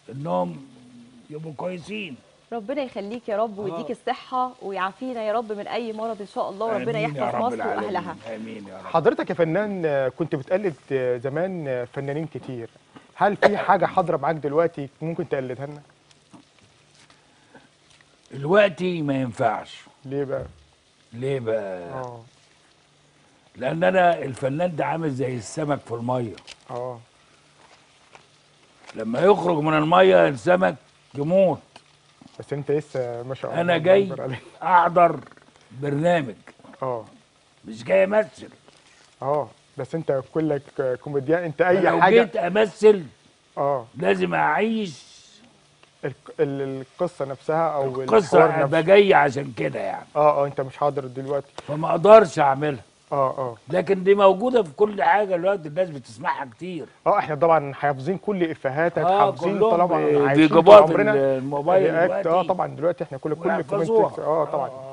انهم يبقوا كويسين. ربنا يخليك يا رب ويديك الصحه ويعافينا يا رب من اي مرض ان شاء الله، وربنا آمين يا يحفظ رب مصر العالمين. واهلها. امين يا رب. حضرتك يا فنان كنت بتقلد زمان فنانين كتير، هل في حاجه حاضره معاك دلوقتي ممكن تقلدها لنا؟ دلوقتي ما ينفعش. ليه بقى؟ ليه بقى؟ اه لان انا الفنان ده عامل زي السمك في الميه، اه لما يخرج من الميه السمك يموت. بس انت لسه ما شاء الله انا الله جاي أكبر عليك. احضر برنامج، اه مش جاي امثل. اه بس انت كلك كوميديان، انت اي لو حاجه. جيت امثل اه لازم اعيش القصه نفسها او الحوار قصه، ابقى نفسه. جاي عشان كده يعني، اه انت مش حاضر دلوقتي. فما اقدرش اعملها. اه لكن دي موجوده في كل حاجه دلوقتي، الناس بتسمعها كتير. احنا طبعا حافظين كل افيهاتك، حافظين كلهم طالما عايشين طول بيجيبوها في عمرنا الموبايل رياكت. دلوقتي طبعا دلوقتي احنا كل كومنت ويحفظوها. طبعا.